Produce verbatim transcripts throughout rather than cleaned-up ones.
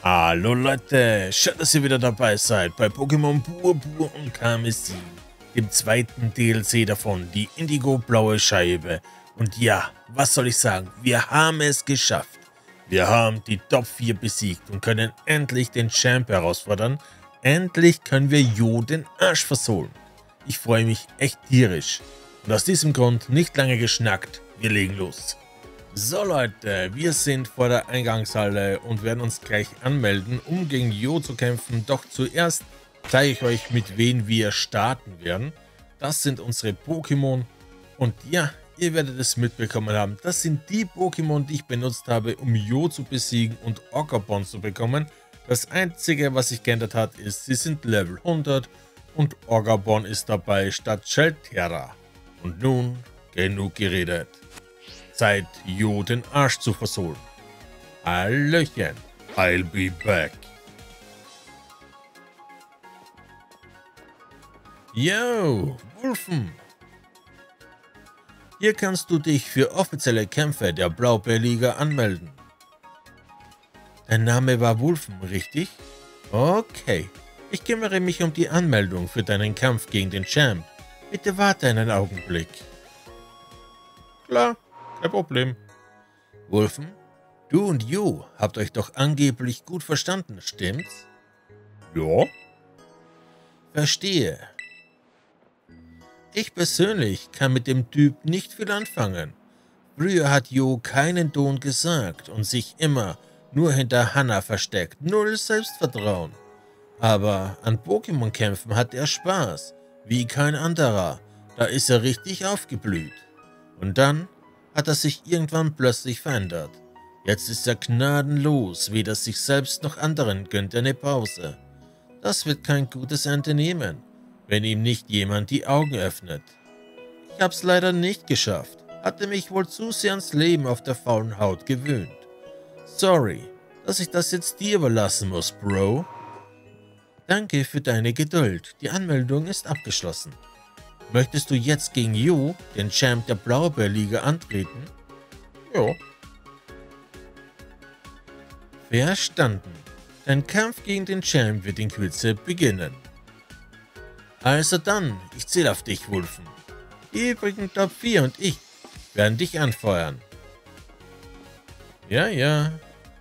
Hallo Leute, schön, dass ihr wieder dabei seid bei Pokémon Purpur und Karmesin, dem zweiten D L C davon, die Indigo-blaue Scheibe. Und ja, was soll ich sagen, wir haben es geschafft. Wir haben die Top vier besiegt und können endlich den Champ herausfordern. Endlich können wir Jo den Arsch versohlen. Ich freue mich echt tierisch. Und aus diesem Grund nicht lange geschnackt, wir legen los. So Leute, wir sind vor der Eingangshalle und werden uns gleich anmelden, um gegen Jo zu kämpfen. Doch zuerst zeige ich euch, mit wem wir starten werden. Das sind unsere Pokémon und ja, ihr werdet es mitbekommen haben. Das sind die Pokémon, die ich benutzt habe, um Jo zu besiegen und Orcabon zu bekommen. Das einzige, was sich geändert hat, ist, sie sind Level hundert und Orcabon ist dabei statt Shelterra. Und nun genug geredet. Zeit, Jo den Arsch zu versohlen. Hallöchen, I'll be back. Yo, Wulfen. Hier kannst du dich für offizielle Kämpfe der Blaubeerliga anmelden. Dein Name war Wulfen, richtig? Okay, ich kümmere mich um die Anmeldung für deinen Kampf gegen den Champ. Bitte warte einen Augenblick. Klar. Kein Problem. Wulfen, du und Jo habt euch doch angeblich gut verstanden, stimmt's? Ja. Verstehe. Ich persönlich kann mit dem Typ nicht viel anfangen. Früher hat Jo keinen Ton gesagt und sich immer nur hinter Hanna versteckt. Null Selbstvertrauen. Aber an Pokémon-Kämpfen hat er Spaß. Wie kein anderer. Da ist er richtig aufgeblüht. Und dann hat er sich irgendwann plötzlich verändert. Jetzt ist er gnadenlos, weder sich selbst noch anderen gönnt er eine Pause. Das wird kein gutes Ende nehmen, wenn ihm nicht jemand die Augen öffnet. Ich hab's leider nicht geschafft, hatte mich wohl zu sehr ans Leben auf der faulen Haut gewöhnt. Sorry, dass ich das jetzt dir überlassen muss, Bro. Danke für deine Geduld, die Anmeldung ist abgeschlossen. Möchtest du jetzt gegen Jo, den Champ der Blaubeerliga, antreten? Ja. Verstanden. Dein Kampf gegen den Champ wird in Kürze beginnen. Also dann, ich zähle auf dich, Wulfen. Die übrigen Top vier und ich werden dich anfeuern. Ja, ja.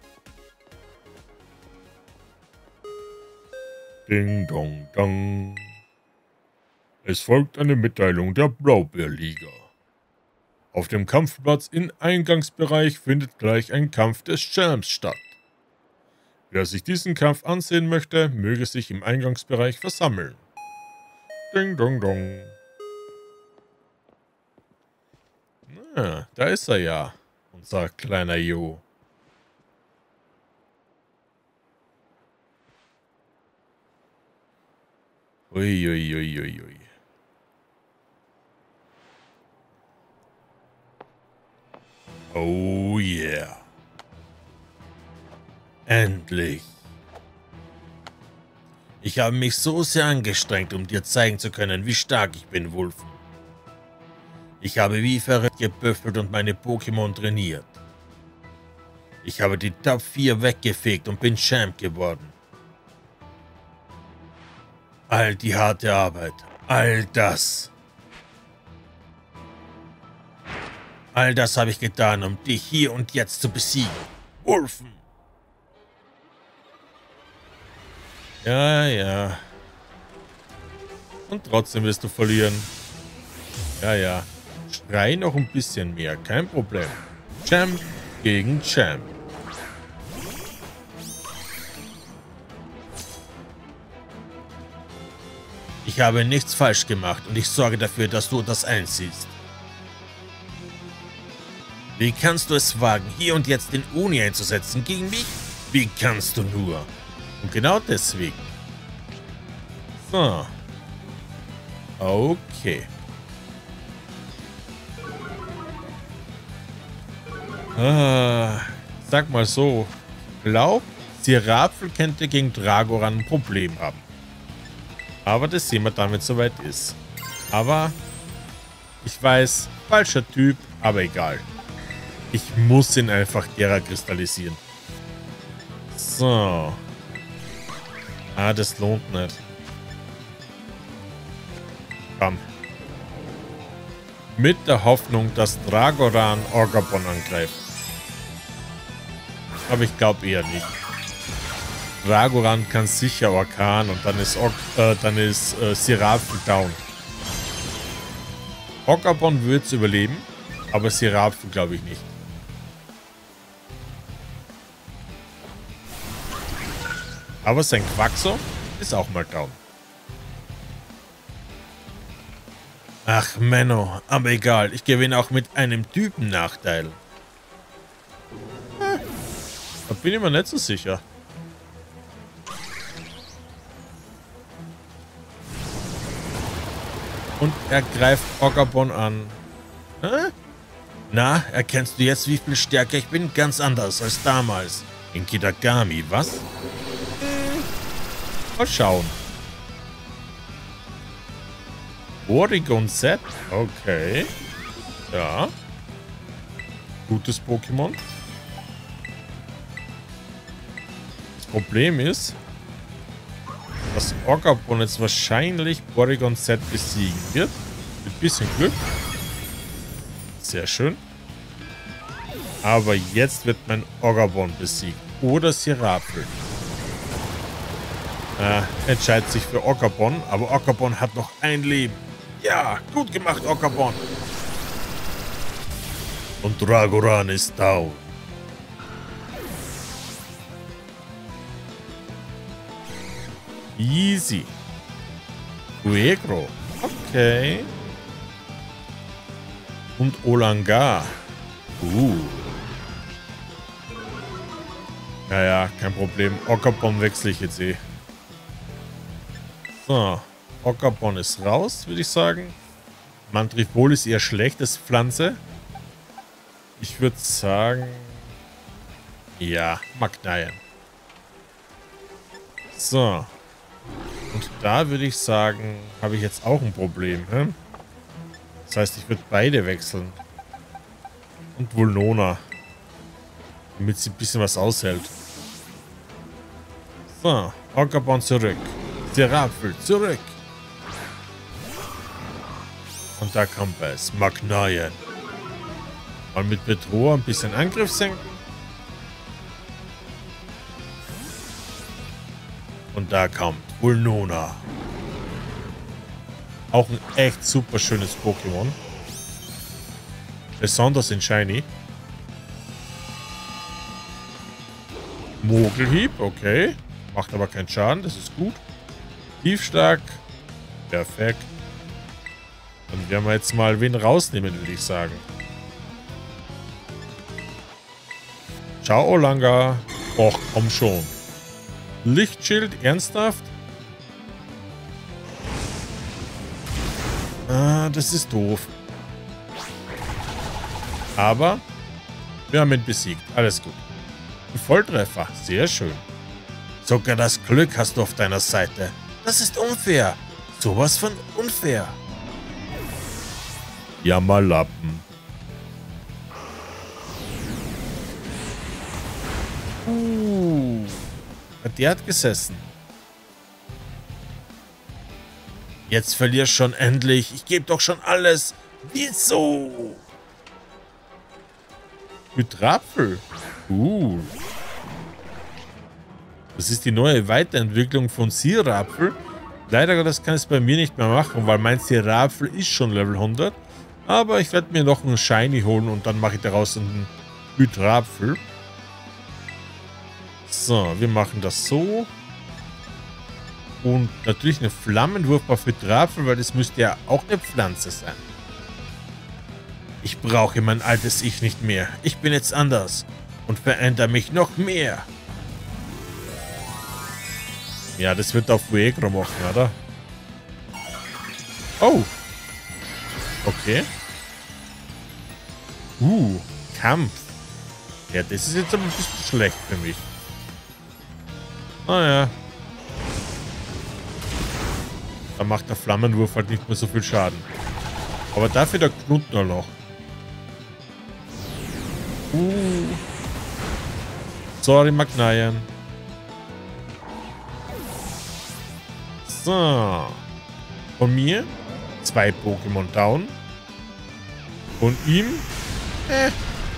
Ding dong dong. Es folgt eine Mitteilung der Blaubeerliga. Auf dem Kampfplatz im Eingangsbereich findet gleich ein Kampf des Champs statt. Wer sich diesen Kampf ansehen möchte, möge sich im Eingangsbereich versammeln. Ding dong dong. Na, da ist er ja, unser kleiner Jo. Uiuiuiui. Ui, ui, ui. Oh yeah. Endlich. Ich habe mich so sehr angestrengt, um dir zeigen zu können, wie stark ich bin, Wulfen. Ich habe wie verrückt gebüffelt und meine Pokémon trainiert. Ich habe die Top vier weggefegt und bin Champ geworden. All die harte Arbeit, all das. All das habe ich getan, um dich hier und jetzt zu besiegen. Wulfen! Ja, ja. Und trotzdem wirst du verlieren. Ja, ja. Schrei noch ein bisschen mehr, kein Problem. Champ gegen Champ. Ich habe nichts falsch gemacht und ich sorge dafür, dass du das einsiehst. Wie kannst du es wagen, hier und jetzt den Uni einzusetzen gegen mich? Wie kannst du nur? Und genau deswegen. So. Okay. Ah, sag mal so. Glaub, Sirapfel könnte gegen Dragoran ein Problem haben. Aber das sehen wir dann, wenn es soweit ist. Aber ich weiß, falscher Typ, aber egal. Ich muss ihn einfach derer kristallisieren. So. Ah, das lohnt nicht. Komm. Mit der Hoffnung, dass Dragoran Orgabon angreift. Aber ich glaube eher nicht. Dragoran kann sicher Orkan und dann ist, Or äh, dann ist äh, Sirafel down. Orgabon wird es überleben, aber Sirafel glaube ich nicht. Aber sein Quaxo ist auch mal down. Ach, Menno, aber egal. Ich gewinne auch mit einem Typen-Nachteil. Hm, da bin ich mir nicht so sicher. Und er greift Orgabon an. Hä? Na, erkennst du jetzt, wie viel stärker ich bin? Ganz anders als damals. In Kitagami, was? Hm. Mal schauen. Porygon Z? Okay. Ja. Gutes Pokémon. Das Problem ist, dass Orgabon jetzt wahrscheinlich Porygon Z besiegen wird. Mit ein bisschen Glück. Sehr schön. Aber jetzt wird mein Orgabon besiegt. Oder Sirafel. Äh, entscheidet sich für Orgabon. Aber Orgabon hat noch ein Leben. Ja, gut gemacht, Orgabon. Und Dragoran ist down. Easy. Fuegro. Okay. Und Olanga. Uh. Naja, kein Problem. Orgabon wechsle ich jetzt eh. So. Orgabon ist raus, würde ich sagen. Mantrifol ist eher schlechtes Pflanze. Ich würde sagen... Ja, Magnaien. So. Und da würde ich sagen, habe ich jetzt auch ein Problem. Hä? Das heißt, ich würde beide wechseln. Und Vulnona. Damit sie ein bisschen was aushält. So, Orgabon zurück. Sirafel zurück. Und da kommt es. Magnaien. Mal mit Bedroher ein bisschen Angriff senken. Und da kommt Vulnona. Auch ein echt super schönes Pokémon. Besonders in Shiny. Mogelhieb, okay. Macht aber keinen Schaden, das ist gut. Tiefstark. Perfekt. Dann werden wir jetzt mal wen rausnehmen, würde ich sagen. Ciao, Olanga. Och, komm schon. Lichtschild, ernsthaft? Ah, das ist doof. Aber wir haben ihn besiegt. Alles gut. Ein Volltreffer. Sehr schön. Sogar das Glück hast du auf deiner Seite. Das ist unfair. Sowas von unfair. Jammerlappen. Uh. Der hat gesessen. Jetzt verlierst schon endlich. Ich gebe doch schon alles. Wieso? Hydrapfel. Cool. Das ist die neue Weiterentwicklung von Sirafel. Leider das kann ich bei mir nicht mehr machen, weil mein Sirafel ist schon Level hundert. Aber ich werde mir noch einen Shiny holen und dann mache ich daraus einen Hydrapfel. So, wir machen das so. Und natürlich eine Flammenwurf auf Hydrapfel, weil das müsste ja auch eine Pflanze sein. Ich brauche mein altes Ich nicht mehr. Ich bin jetzt anders und verändere mich noch mehr. Ja, das wird auf Fuegro machen, oder? Oh. Okay. Uh, Kampf. Ja, das ist jetzt aber ein bisschen schlecht für mich. Naja. Da macht der Flammenwurf halt nicht mehr so viel Schaden. Aber dafür der Knutner noch. Uh. Sorry, Magnaien. So. Von mir zwei Pokémon down. Von ihm, äh.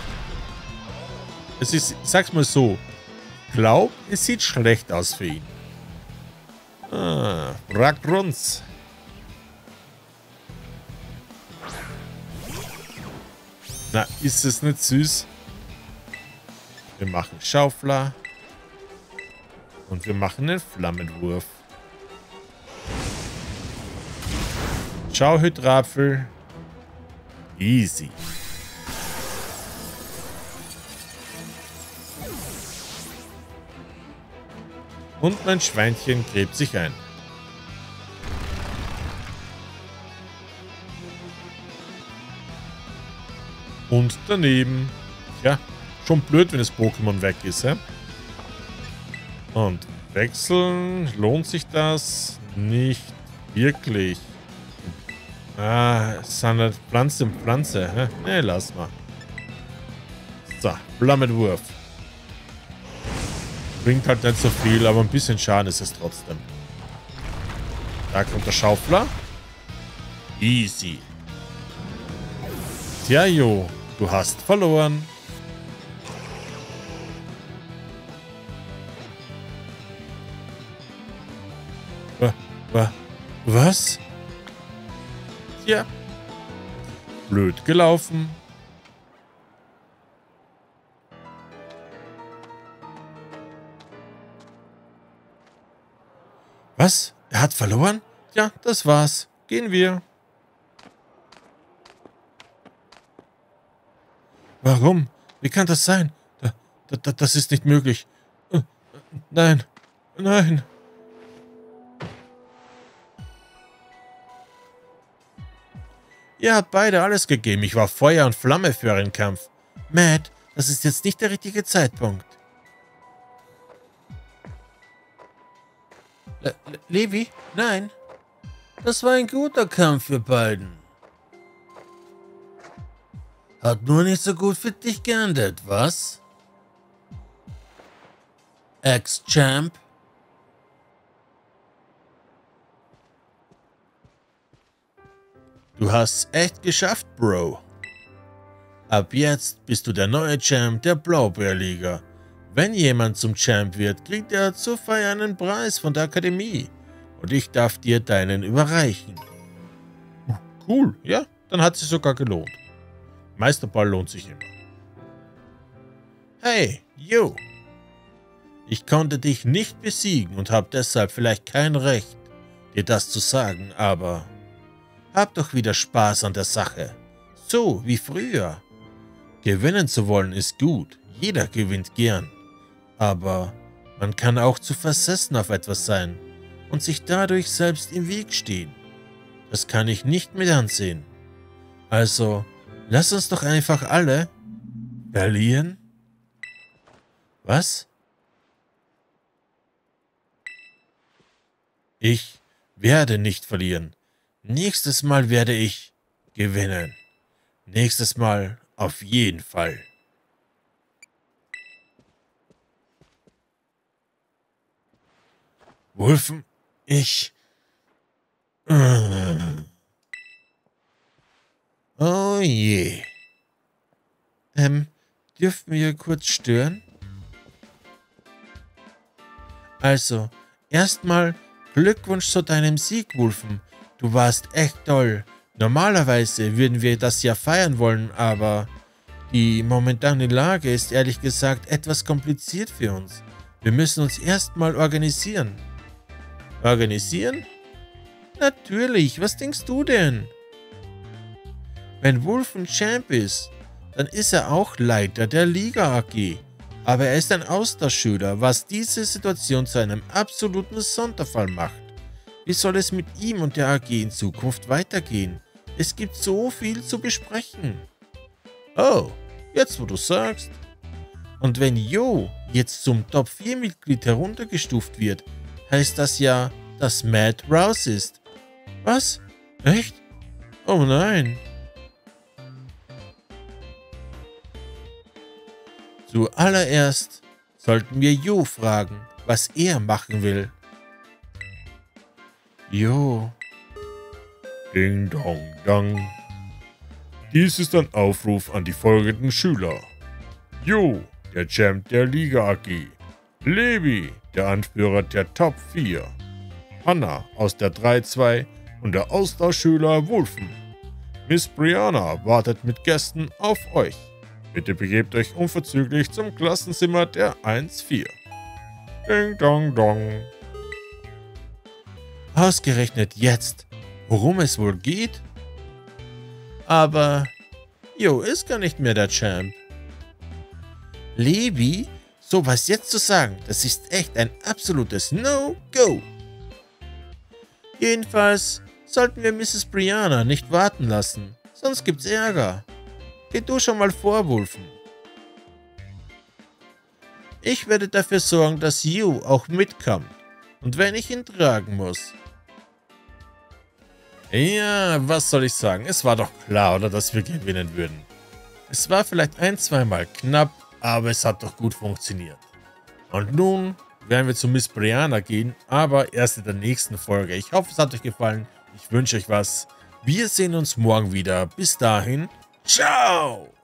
Es ist, ich sag's mal so. Glaub, es sieht schlecht aus für ihn. Ah, Bragrunz. Na, ist es nicht süß? Wir machen Schaufler. Und wir machen einen Flammenwurf. Schau, Hydrapfel. Easy. Und mein Schweinchen gräbt sich ein. Und daneben. Ja, schon blöd, wenn das Pokémon weg ist, hä? Und wechseln. Lohnt sich das? Nicht wirklich. Ah, es sind halt Pflanze und Pflanze, hä? Ne, lass mal. So, Flammenwurf. Bringt halt nicht so viel, aber ein bisschen Schaden ist es trotzdem. Da kommt der Schaufler. Easy. Tja, Jo, du hast verloren. Was? Tja. Blöd gelaufen. Was? Er hat verloren? Ja, das war's. Gehen wir. Warum? Wie kann das sein? Da, da, das ist nicht möglich. Nein. Nein. Ihr habt beide alles gegeben. Ich war Feuer und Flamme für euren Kampf. Matt, das ist jetzt nicht der richtige Zeitpunkt. Le Le Levi? Nein. Das war ein guter Kampf für beiden. Hat nur nicht so gut für dich geendet, was? Ex-Champ? Du hast echt geschafft, Bro. Ab jetzt bist du der neue Champ der Blaubeerliga. Wenn jemand zum Champ wird, kriegt er zur Feier einen Preis von der Akademie. Und ich darf dir deinen überreichen. Cool, ja, dann hat sich sogar gelohnt. Meisterball lohnt sich immer. Hey, yo. Ich konnte dich nicht besiegen und habe deshalb vielleicht kein Recht, dir das zu sagen, aber hab doch wieder Spaß an der Sache. So wie früher. Gewinnen zu wollen ist gut, jeder gewinnt gern. Aber man kann auch zu versessen auf etwas sein und sich dadurch selbst im Weg stehen. Das kann ich nicht mit ansehen. Also, lass uns doch einfach alle verlieren. Was? Ich werde nicht verlieren. Nächstes Mal werde ich gewinnen. Nächstes Mal auf jeden Fall. Wulfen, ich... Oh je. Ähm, dürfen wir kurz stören? Also, erstmal Glückwunsch zu deinem Sieg, Wulfen. Du warst echt toll. Normalerweise würden wir das ja feiern wollen, aber die momentane Lage ist ehrlich gesagt etwas kompliziert für uns. Wir müssen uns erstmal organisieren. Organisieren? Natürlich, was denkst du denn? Wenn Wulfen Champ ist, dann ist er auch Leiter der Liga A G. Aber er ist ein Austauschschüler, was diese Situation zu einem absoluten Sonderfall macht. Wie soll es mit ihm und der A G in Zukunft weitergehen? Es gibt so viel zu besprechen. Oh, jetzt wo du sagst. Und wenn Jo jetzt zum Top vier Mitglied heruntergestuft wird, heißt das ja, dass Matt raus ist. Was? Echt? Oh nein. Zuallererst sollten wir Jo fragen, was er machen will. Jo. Ding dong dong. Dies ist ein Aufruf an die folgenden Schüler. Jo, der Champ der Liga A G. Levi, der Anführer der Top vier. Hanna aus der drei zwei und der Austauschschüler Wulfen. Miss Brianna wartet mit Gästen auf euch. Bitte begebt euch unverzüglich zum Klassenzimmer der eins vier. Ding dong dong. Ausgerechnet jetzt, worum es wohl geht? Aber, Jo ist gar nicht mehr der Champ. Levi, sowas jetzt zu sagen, das ist echt ein absolutes No-Go. Jedenfalls sollten wir Misses Brianna nicht warten lassen, sonst gibt's Ärger. Geh du schon mal vor, Wulfen. Ich werde dafür sorgen, dass Yu auch mitkommt. Und wenn ich ihn tragen muss. Ja, was soll ich sagen? Es war doch klar, oder, dass wir gewinnen würden. Es war vielleicht ein, zweimal knapp, aber es hat doch gut funktioniert. Und nun werden wir zu Miss Brianna gehen, aber erst in der nächsten Folge. Ich hoffe, es hat euch gefallen. Ich wünsche euch was. Wir sehen uns morgen wieder. Bis dahin, ciao!